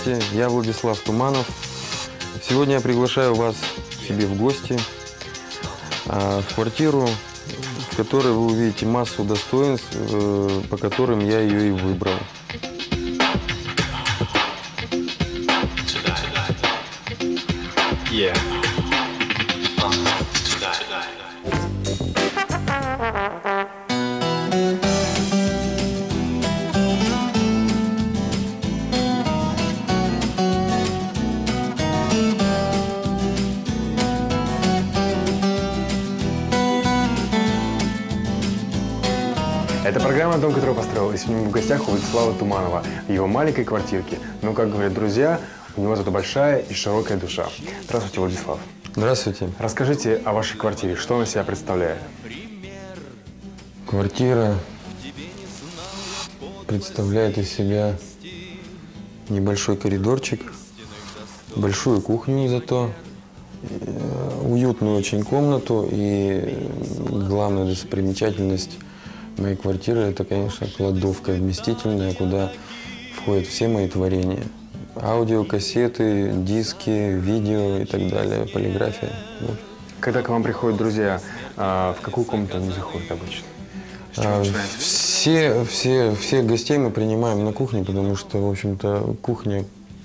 Здравствуйте, я Владислав Туманов. Сегодня я приглашаю вас к себе в гости в квартиру, в которой вы увидите массу достоинств, по которым я ее и выбрал. Yeah. Это программа «Дом, который построил». И сегодня мы в гостях у Владислава Туманова, в его маленькой квартирке. Но, как говорят друзья, у него зато большая и широкая душа. Здравствуйте, Владислав. Здравствуйте. Расскажите о вашей квартире. Что она себя представляет? Квартира представляет из себя небольшой коридорчик, большую кухню зато, уютную очень комнату и главная достопримечательность моей квартиры – это, конечно, кладовка вместительная, куда входят все мои творения. Аудио, кассеты, диски, видео и так далее, полиграфия. Вот. Когда к вам приходят друзья, в какую комнату они заходят обычно? Всех гостей мы принимаем на кухне, потому что, в общем-то, кухня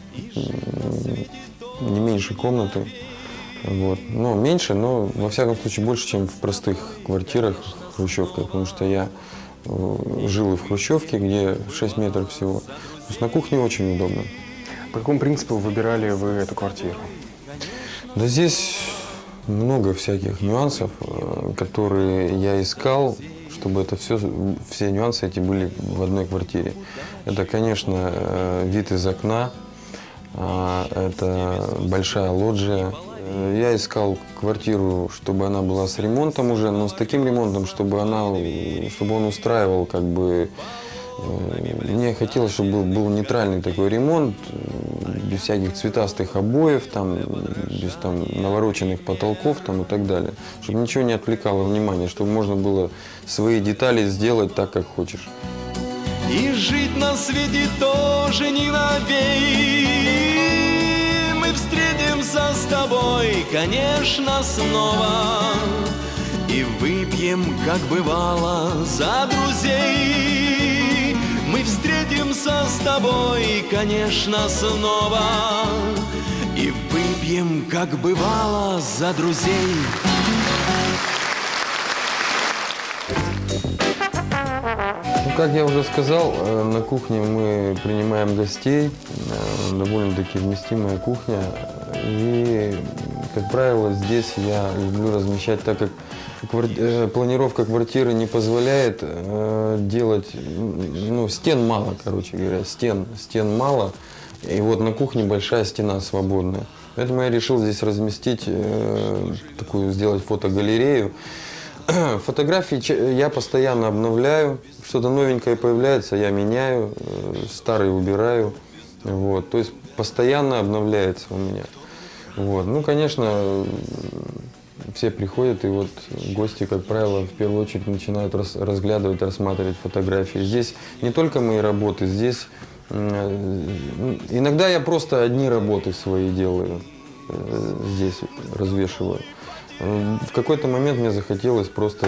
не меньше комнаты. Вот. Ну, меньше, но, во всяком случае, больше, чем в простых квартирах, хрущевках, потому что я жил и в хрущевке, где 6 метров всего. То есть на кухне очень удобно. По какому принципу выбирали вы эту квартиру? Да здесь много всяких нюансов, которые я искал, чтобы это все нюансы эти были в одной квартире. Это, конечно, вид из окна, это большая лоджия. Я искал квартиру, чтобы она была с ремонтом уже, но с таким ремонтом, чтобы он устраивал, как бы. Мне хотелось, чтобы был нейтральный такой ремонт, без всяких цветастых обоев, без навороченных потолков и так далее. Чтобы ничего не отвлекало внимание, чтобы можно было свои детали сделать так, как хочешь. И жить на свете тоже не навеки. Мы встретимся с тобой, конечно, снова. И выпьем, как бывало, за друзей. Мы встретимся с тобой, конечно, снова. И выпьем, как бывало, за друзей. Как я уже сказал, на кухне мы принимаем гостей, довольно-таки вместимая кухня. И, как правило, здесь я люблю размещать, так как планировка квартиры не позволяет делать, стен мало, короче говоря, стен мало. И вот на кухне большая стена свободная. Поэтому я решил здесь разместить, сделать фотогалерею. Фотографии я постоянно обновляю, что-то новенькое появляется, я меняю, старые убираю. Вот. То есть постоянно обновляется у меня. Вот. Ну, конечно, все приходят, и вот гости, как правило, в первую очередь начинают разглядывать, рассматривать фотографии. Здесь не только мои работы, здесь иногда я просто одни работы свои делаю, здесь развешиваю. В какой-то момент мне захотелось просто,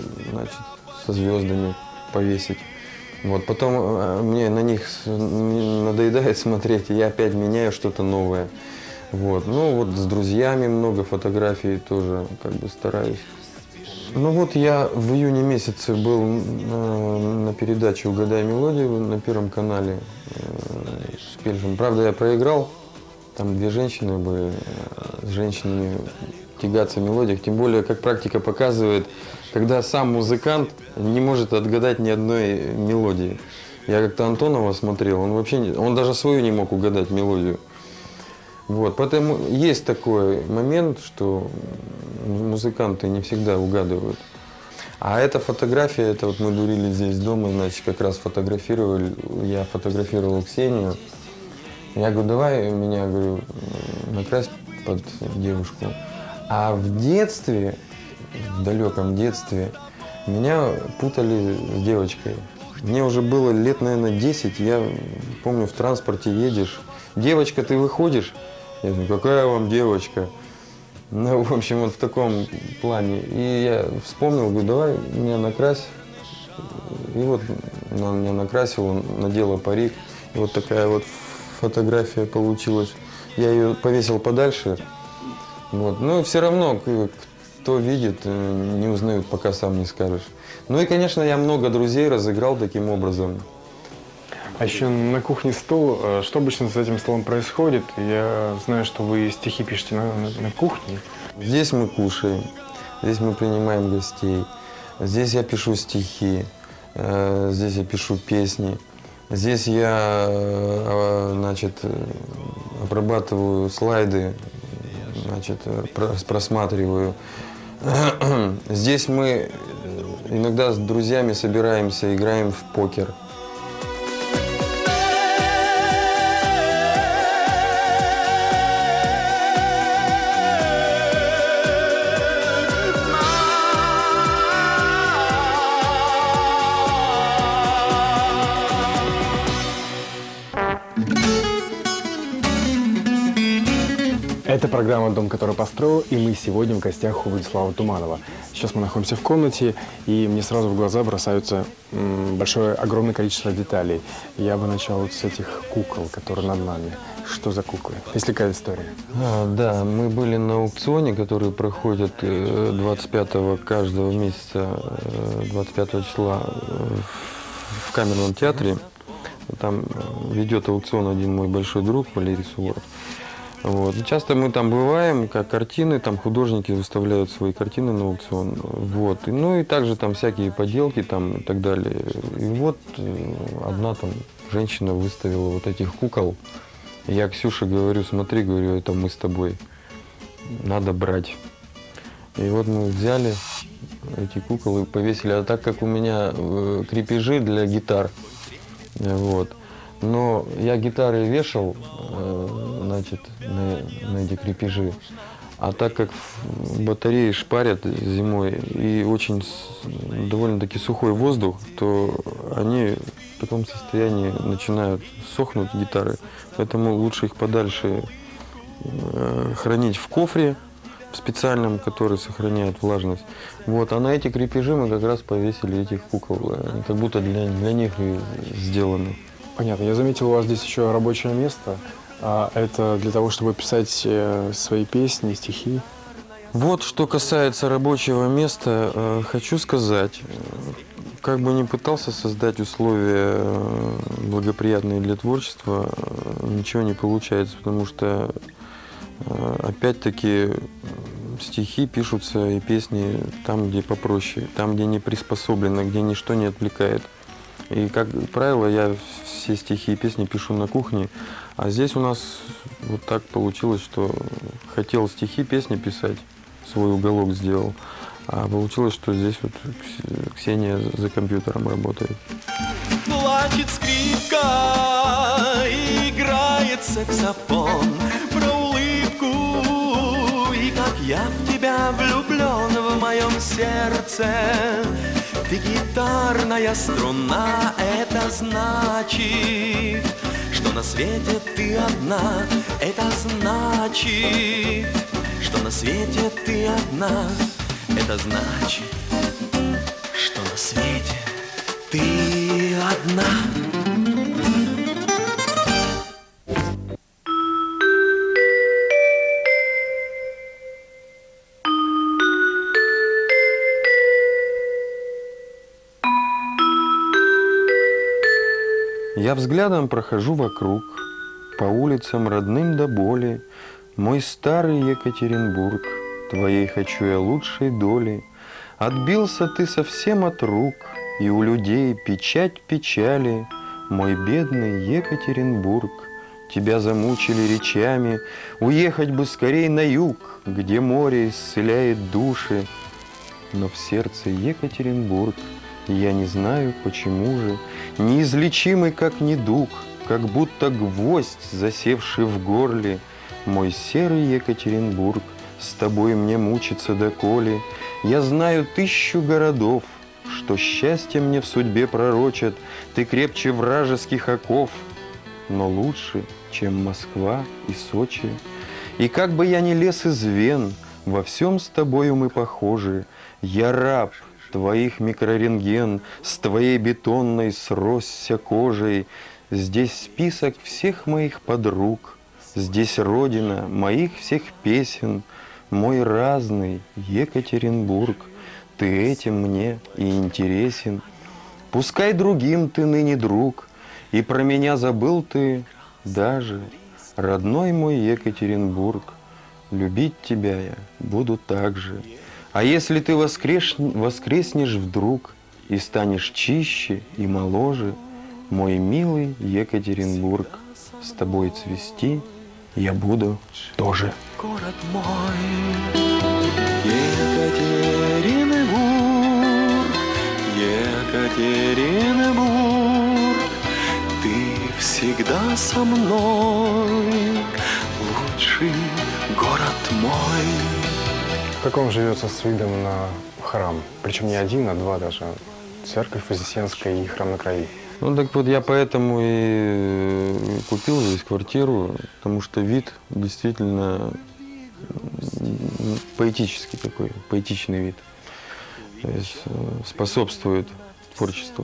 со звездами повесить. Вот. Потом мне на них надоедает смотреть, и я опять меняю что-то новое. Вот. Ну вот с друзьями много фотографий тоже стараюсь. Ну вот я в июне месяце был на передаче «Угадай мелодию» на Первом канале с Пельшем. Правда, я проиграл, там 2 женщины были, с женщинами тягаться в мелодиях. Тем более, как практика показывает, когда сам музыкант не может отгадать ни одной мелодии. Я как-то Антонова смотрел, он даже свою не мог угадать мелодию. Вот, поэтому есть такой момент, что музыканты не всегда угадывают. А эта фотография, это вот мы дурили здесь дома, значит, как раз я фотографировал Ксению. Я говорю, давай меня, накрась под девушку. А в детстве, в далеком детстве, меня путали с девочкой. Мне уже было лет, наверное, 10, я помню, в транспорте едешь, девочка, ты выходишь? Я говорю, какая вам девочка? Ну, в общем, вот в таком плане. И я вспомнил, говорю, давай меня накрась. И вот она меня накрасила, надела парик. И вот такая вот фотография получилась. Я ее повесил подальше. Вот. Но все равно, кто видит, не узнают, пока сам не скажешь. Ну и, конечно, я много друзей разыграл таким образом. А еще на кухне стол. Что обычно за этим столом происходит? Я знаю, что вы стихи пишете на кухне. Здесь мы кушаем, здесь мы принимаем гостей, здесь я пишу стихи, здесь я пишу песни, здесь я, значит, обрабатываю слайды, значит, просматриваю. Здесь мы иногда с друзьями собираемся, играем в покер. Это программа «Дом, который построил», и мы сегодня в гостях у Владислава Туманова. Сейчас мы находимся в комнате, и мне сразу в глаза бросаются огромное количество деталей. Я бы начал вот с этих кукол, которые над нами. Что за куклы? Есть ли какая история? Да, мы были на аукционе, который проходит 25-го каждого месяца, 25 числа в Камерном театре. Там ведет аукцион один мой большой друг Валерий Суворов. Вот. Часто мы там бываем, как картины, там художники выставляют свои картины на аукцион. Вот. Ну и также там всякие поделки там, и так далее. И вот одна там женщина выставила вот этих кукол. Я Ксюше говорю, смотри, говорю, это мы с тобой, надо брать. И вот мы взяли эти кукол и повесили. А так как у меня крепежи для гитар, вот. Но я гитары вешал, значит, на эти крепежи. А так как батареи шпарят зимой и очень довольно-таки сухой воздух, то они в таком состоянии начинают сохнуть, гитары. Поэтому лучше их подальше хранить в кофре специальном, который сохраняет влажность. Вот. А на эти крепежи мы как раз повесили этих кукол. Они как будто для них и сделаны. Понятно. Я заметил, у вас здесь еще рабочее место. А это для того, чтобы писать свои песни, стихи? Вот, что касается рабочего места, хочу сказать, как бы ни пытался создать условия благоприятные для творчества, ничего не получается, потому что, опять-таки, стихи пишутся и песни там, где попроще, там, где не приспособлено, где ничто не отвлекает. И, как правило, я все стихи и песни пишу на кухне, а здесь у нас вот так получилось, что хотел стихи, песни писать, свой уголок сделал, а получилось, что здесь вот Ксения за компьютером работает. Плачет скрипка, играет саксофон, про улыбку, и как я в тебя влюблен в моем сердце. Ты гитарная струна, это значит, что на свете ты одна. Это значит, что на свете ты одна. Это значит, что на свете ты одна. Я взглядом прохожу вокруг, по улицам родным до боли. Мой старый Екатеринбург, твоей хочу я лучшей доли. Отбился ты совсем от рук, и у людей печать печали. Мой бедный Екатеринбург, тебя замучили речами. Уехать бы скорей на юг, где море исцеляет души. Но в сердце Екатеринбург, я не знаю, почему же, неизлечимый как недуг, как будто гвоздь, засевший в горле. Мой серый Екатеринбург, с тобой мне мучиться доколе. Я знаю 1000 городов, что счастье мне в судьбе пророчат. Ты крепче вражеских оков, но лучше чем Москва и Сочи. И как бы я ни лез из вен, во всем с тобою мы похожи. Я раб твоих микрорентген, с твоей бетонной сросся кожей. Здесь список всех моих подруг, здесь родина моих всех песен, мой разный Екатеринбург. Ты этим мне и интересен. Пускай другим ты ныне друг, и про меня забыл ты даже, родной мой Екатеринбург. Любить тебя я буду так же. А если ты воскреснешь вдруг и станешь чище и моложе, мой милый Екатеринбург, с тобой цвести я буду тоже. Город мой, Екатеринбург, Екатеринбург, ты всегда со мной, лучший город мой. Как вам живется с видом на храм? Причем не один, а два даже. Церковь Вознесенская и храм на Крови. Ну так вот я поэтому и купил здесь квартиру, потому что вид действительно поэтический такой, поэтичный вид. То есть способствует творчеству.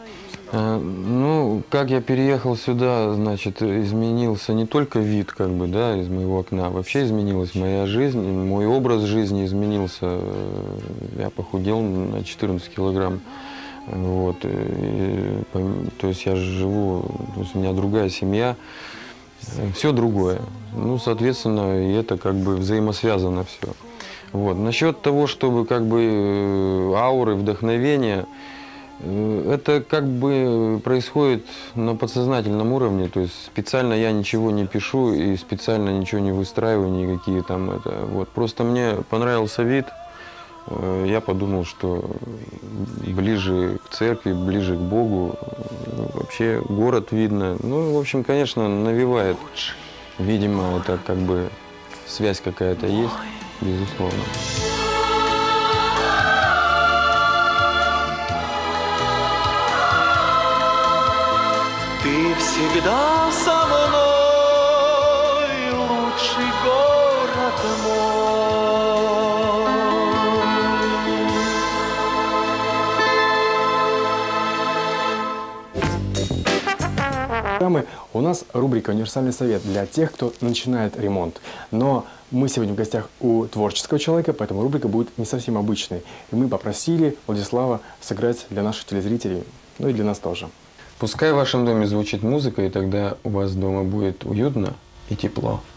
Ну, как я переехал сюда, значит, изменился не только вид, как бы, да, из моего окна, вообще изменилась моя жизнь, мой образ жизни изменился. Я похудел на 14 килограмм. Вот, то есть я живу, то есть у меня другая семья, все другое. Ну, соответственно, и это как бы взаимосвязано все. Вот. Насчет того, чтобы как бы ауры, вдохновения, это как бы происходит на подсознательном уровне, то есть специально я ничего не пишу и специально ничего не выстраиваю, никакие там это. Вот. Просто мне понравился вид. Я подумал, что ближе к церкви, ближе к Богу, вообще город видно. Ну, в общем, конечно, навевает. Видимо, это как бы связь какая-то есть, безусловно. Ты всегда со мной, лучший город мой. У нас рубрика «Универсальный совет» для тех, кто начинает ремонт. Но мы сегодня в гостях у творческого человека, поэтому рубрика будет не совсем обычной. И мы попросили Владислава сыграть для наших телезрителей, ну и для нас тоже. Пускай в вашем доме звучит музыка, и тогда у вас дома будет уютно и тепло.